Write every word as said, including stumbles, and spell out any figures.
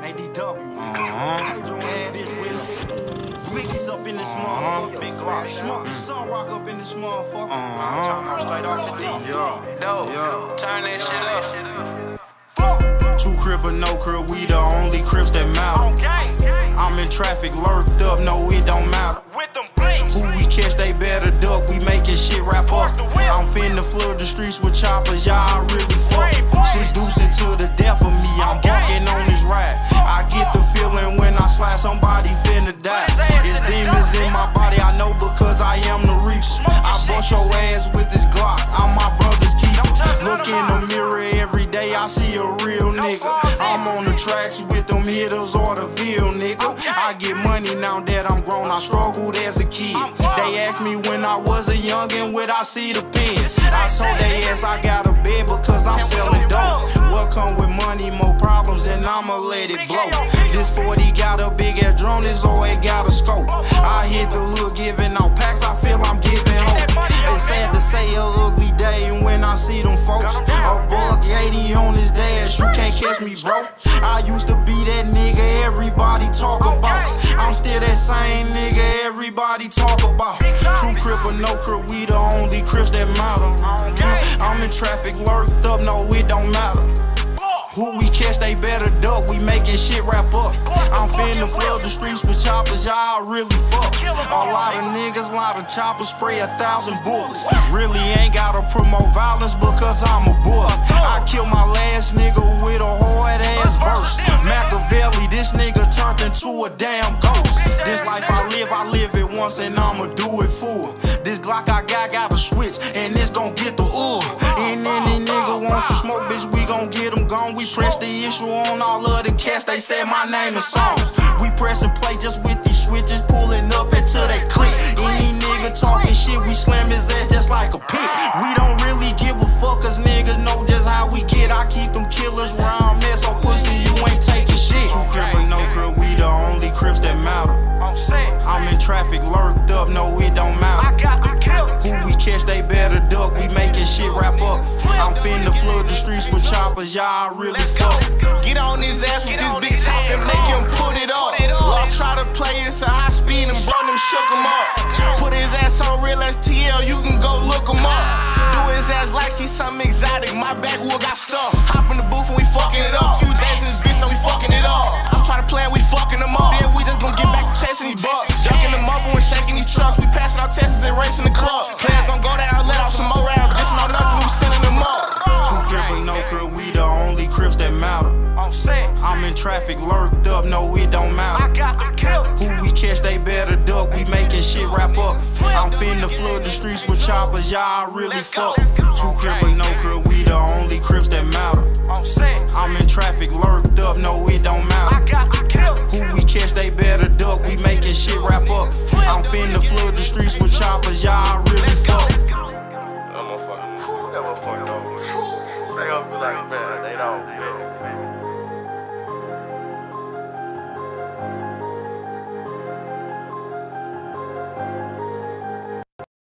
A D W. Uh-huh. Mickey's up in this motherfucker. Big Glock. Smoking sun rock up in this motherfucker. Uh-huh. Straight off the D. Yeah. Dope. Yeah. Turn that shit up. Fuck. Two crib or no crib, we the only cribs that matter. Okay. I'm in traffic, lurked up, no, it don't matter. With them blinks. Who we catch, they better duck. We making shit wrap up. I'm finna flood the streets with choppers, y'all really fuck. Seducing to the death of me, I'm bucking on this ride. I get the feeling when I slide, somebody finna die. It's demons in my body, I know because I am the reach. I bust your ass with this Glock, I'm my brother's keeper. Look in the mirror every day, I see a real nigga. I'm on the tracks with them hitters or the Ville nigga. I get money now that I'm grown, I struggled as a kid. They asked me when I was a youngin', would I see the pins? I told they ass I got a bed because I'm selling dope. What come with money, more problems, and I'ma let it blow. This forty got a big ass drone, this always got a scope. I hit the hood giving out packs, I feel I'm giving hope. It's sad to say a ugly day when I see them folks. A buck eighty on his dash, you can't catch me, bro. I used to be that nigga everybody talk about. I'm still that same nigga everybody talk about. Two crib or no crib, we the only cribs that matter. I'm in traffic, lurked up, no, it don't matter. Who we catch, they better duck, we making shit wrap up. I'm finna flood the streets with choppers, y'all really fuck. A lot of niggas, lot of choppers, spray a thousand bullets. Really ain't gotta promote violence because I'm a boy. I killed my last nigga with a hard ass verse. Machiavelli, this nigga turned into a damn ghost. This life I live, I live it once and I'ma do it full. This Glock I got, got a switch, and it's gon' get the ooh. And any nigga wants to smoke, bitch, we gon' get him gone. We press the issue on all of the cats, they said my name is songs. We press and play just with these switches, pulling up until they click. Any nigga talking shit, we slam his ass just like a pig. We don't really give a fuck, cause niggas know just how we get. I keep them killers round there, so pussy, you ain't taking shit. Two crib or no crib, we the only cribs that matter. I'm in traffic, lurked up, no, it don't matter. I got the killers. Who we catch, they better duck, we making shit wrap up. I'm finna flood the streets with choppers, y'all really fuck. Get on his ass with this big chop and make him put it up. I'll try to play it to high speed and burn him, shook him up. Put his ass on real S T L, you can go look him up. Do his ass like he's something exotic, my backwood got stuffed. Hop in the booth and we fucking it up. Few days in this bitch, so we fucking it up. I'm trying to play and we fucking them up. Then we just gon' get back to chasing these bucks. Ducking them up and shaking these trucks. We passing out tests and racing the club. Players gon' go down, let off some more rounds. This no nuts and we sending them up. Two crib or no crib, we the only cribs that matter. I'm in traffic, lurked up, no, it don't matter. I got the killers. Who we catch, they better duck, we making shit wrap up. I'm finna flood the streets with choppers, y'all really fuck. Two crib or no crib, we the only cribs that matter. I'm in traffic, lurked up, no, it don't matter. I got the killers. Who we catch, they better duck, we making shit wrap up. I'm finna flood the streets with choppers, y'all really fuck. That motherfucker, that motherfucker, they gon' be like, man, they don't, man.